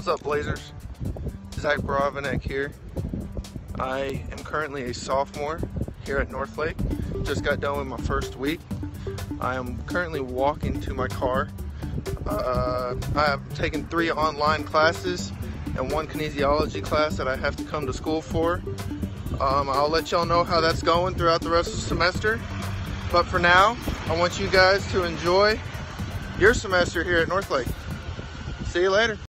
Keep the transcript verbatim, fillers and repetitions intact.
What's up, Blazers? Zach Bravenec here. I am currently a sophomore here at Northlake. Just got done with my first week. I am currently walking to my car. Uh, I have taken three online classes and one kinesiology class that I have to come to school for. Um, I'll let y'all know how that's going throughout the rest of the semester. But for now, I want you guys to enjoy your semester here at Northlake. See you later.